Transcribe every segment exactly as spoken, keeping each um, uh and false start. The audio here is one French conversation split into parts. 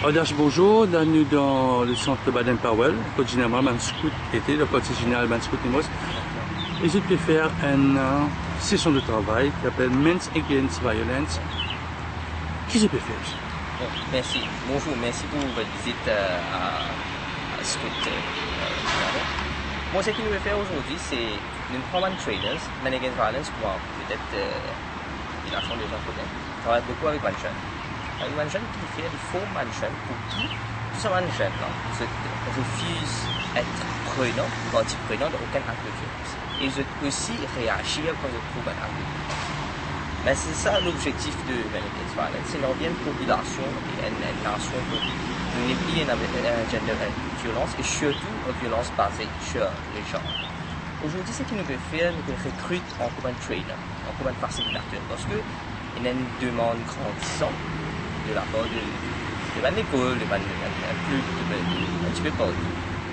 Odash, bonjour, bienvenue dans le centre Baden-Powell, code général Manscout était, le code général Manscout Nimos. Et je vais faire une euh, session de travail qui s'appelle Men's Against Violence. Qui je peux faire? Bon, merci. Bonjour, merci pour votre visite euh, à, à Scout. Euh, Moi, ce que nous vais faire aujourd'hui, c'est une common traders, Men Against Violence, pour peut-être euh, une action des gens connaissent. On travaille beaucoup avec Mansion. Avec Mansion qui fait des faux Mansion pour qui tout ça Mansion refuse d'être prenant, anti-prenant dans aucun acte de violence. Et je aussi réagir quand je trouve un acte de violence. Mais c'est ça l'objectif de Men Against Violence, c'est une population et une, une nation pour éliminer la gender violence et surtout la violence basée sur les gens. Aujourd'hui, ce que nous devons faire, nous devons recruter en common trainer, en common facilitateur, parce que il y a une demande grandissante de la part de, de, de l'école, de, de, de, de, de, un petit peu partout.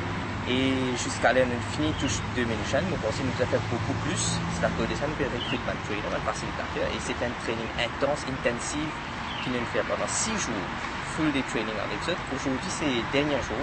Et jusqu'à là, nous finissons tous deux mille jeunes, nous pensons que nous avons fait beaucoup plus. C'est à cause de ça nous devons recruter un trainer, un facilitateur, et c'est un training intense, intensif, qui nous fait pendant six jours, full day training avec eux. Aujourd'hui, c'est le dernier jour,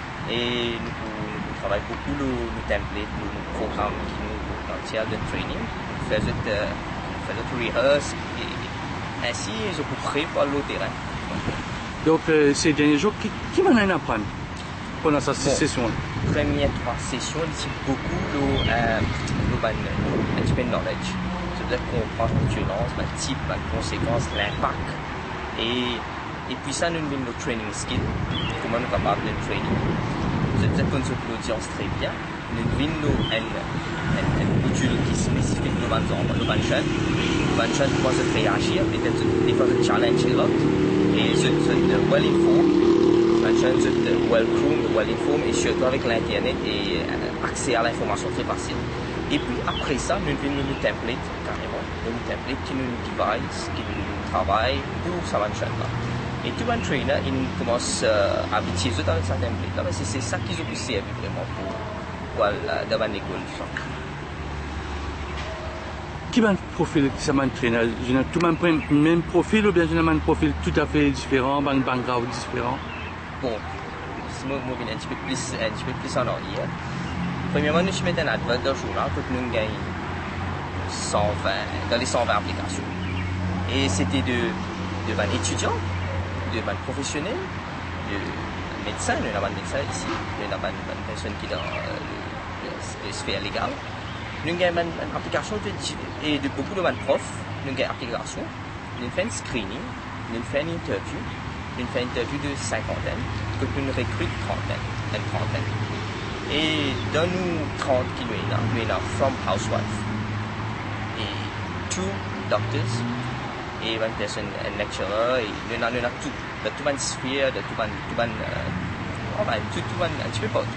et nous, nous, nous travaillons beaucoup le, le template, le, le programme qui nous entier de training. Nous faisons euh, le rehearse, et ainsi, je peux préparer le terrain. Donc, euh, ces derniers jours, qui, qui m'en a appris pendant cette bon, session? Première trois sessions, c'est beaucoup le, euh, le ban, un petit peu de knowledge. C'est-à-dire qu'on prend la violence, le type, la conséquence, l'impact. Et, et puis ça, nous avons le training skill, comment nous sommes capables de training. C'est-à-dire qu'on se l'audience très bien. Nous avons un, un, un module qui est spécifique de ban le ban jeune. Le ban jeune commence à réagir, peut-être des fois de challenge et l'autre. Et c'est well informed. Les jeunes sont well-groomed, well-informed et surtout avec l'Internet et euh, accès à l'information très facile. Et puis après ça, nous avons une template, carrément, une template qui nous device, qui nous travaille pour ça va là. Et tout un trainer, il commence euh, à habituer eux avec sa template. Là, mais c'est ça qu'ils ont servi vraiment pour, pour euh, devant l'école. Qui a un profil qui s'appelle trainer? Tout le monde le même profil ou bien un profil tout à fait différent, un background différent? Bon, si moi je viens un petit peu plus, un petit peu plus en arrière. Premièrement, nous mettons un advert dans le journal pour que nous gagnons cent vingt, dans les cent vingt applications. Et c'était de, de vingt étudiants, de vingt professionnels, de médecins, nous avons un médecin ici, nous avons une personne qui est dans la sphère légale. Nous gagnons une application de, et de beaucoup de profs, nous gagnons une application, nous faisons un screening, nous faisons une interview. Une fait une interview de cinquantaine, que nous recrute trentaine, une trentaine. Et dans nous trente qui nous est là, nous avons from housewife, et two doctors, et une personne, un lecturer, et nous avons tout, de tout une sphère, de tout un, tout un, euh, enfin, tout, tout un, un petit peu partout.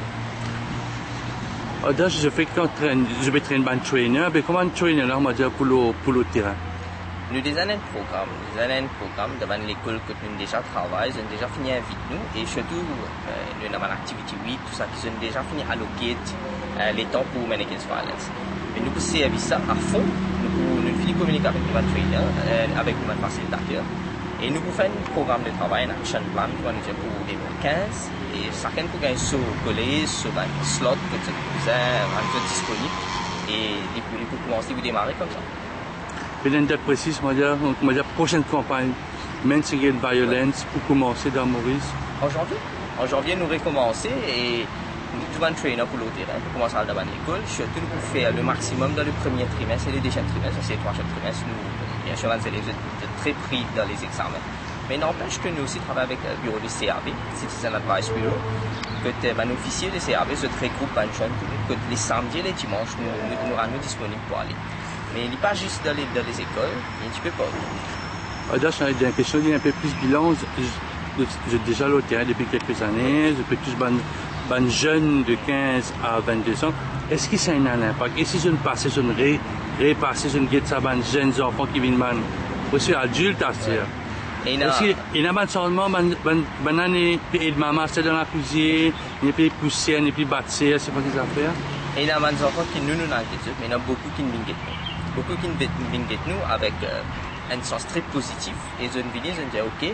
Oh, donc, je fais quand je vais traîner un trainer, mais comment un trainer là, on va dire, pour le, pour le terrain? Nous avons un programme, nous avons un programme devant l'école que nous déjà travaillé, nous avons déjà fini avec nous et surtout euh, nous avons une activité week, tout ça, qui ont déjà fini à alloquer euh, les temps pour Men Against Violence. Mais nous pouvons servir ça à fond, nous pouvons nous finir communiquer avec notre trainer, euh, avec notre facilitateur et nous pouvons faire un programme de travail, un action plan pour nous dire pour deux mille quinze et chacun peut gagner sur collège, sur un slot que nous avons disponible et il peut commencer à démarrer comme ça. Et une date précise, on va dire, on va dire prochaine campagne, Men's Against Violence, pour commencer dans Maurice. En janvier. En janvier, nous recommencer et nous avons un trainer pour le terrain, pour commencer à aller dans l'école, surtout pour faire le maximum dans le premier trimestre et le deuxième trimestre, c'est le troisième trimestre, nous, bien sûr, les élèves sont très pris dans les examens. Mais n'empêche que nous aussi travaillons avec le bureau du C A B, Citizen Advice Bureau, que un officier du C A B se regroupe un jeune pour nous, que les samedis et les dimanches, nous, nous, nous rendons disponibles pour aller. Mais il n'est pas juste dans les, dans les écoles, il est un petit peu partout. Alors, j'ai une question, il y a un peu plus bilan. J'ai déjà le terrain depuis quelques années, je peux tous ban jeunes de quinze à vingt-deux ans. Est-ce que ça a un impact? Et si je ne passe, je ne ré, répasse, je ne guette ça, ban jeunes enfants qui viennent ban, aussi adultes à dire. Est-ce qu'il y a un changement, ban année, et de maman, c'est dans la cuisine, il y a plus poussière, il y a plus bâtir, c'est pas des affaires? Et il y a des enfants qui nous nous inquiètent, mais il y en a beaucoup qui nous inquiètent. Beaucoup qui nous inquiètent nous avec euh, un sens très positif. Et je me dis, je me dis, ok,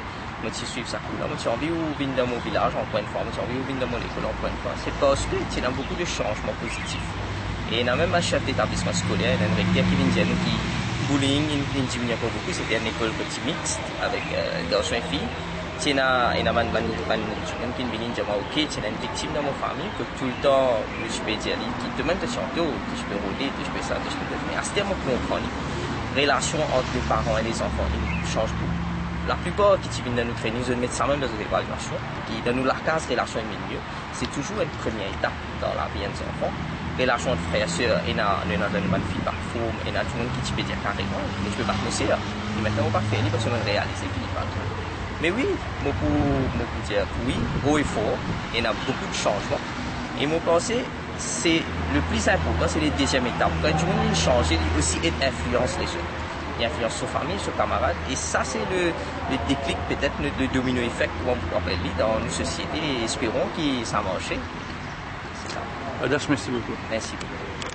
moi tu suivre ça. Là, moi tu as envie de venir dans mon village encore une fois, moi tu as envie de venir dans mon école encore une fois. C'est parce que tu as beaucoup de changements positifs. Et il y a même un chef d'établissement scolaire, un recteur qui vient dire nous qui bullying, il ne diminue pas beaucoup, c'était une école petit mixte avec euh, garçons et filles. Il y a une personne qui vient dire ok, tu es une victime dans ma famille, que tout le temps je peux dire qui te même te chanter, je peux rouler, je peux ça, je peux faire. Mais à ce moment pour comprendre, la relation entre les parents et les enfants change beaucoup. La plupart qui viennent dans notre famille, nous mettent ça même dans notre évaluation, qui dans nous la case relation et milieu, c'est toujours une première étape dans la vie des enfants. Relation entre frères et sœurs, il y a une bonne feedback form, il y a tout le monde qui peut dire carrément, mais je peux pas te laisser là. Et maintenant, on va faire, parce qu'on réalise qu'il n'est pas tout. Mais oui, moi pour dire oui, haut et fort, il y a beaucoup de changements. Et mon pensée, c'est le plus important, c'est les deuxièmes étapes. Quand du monde change, il aussi influence les jeunes. Il influence sur famille, sur camarades. Et ça, c'est le, le déclic peut-être de domino effect, comme on peut appeler dans nos sociétés. Et espérons que ça marche. Adas, merci beaucoup. Merci beaucoup.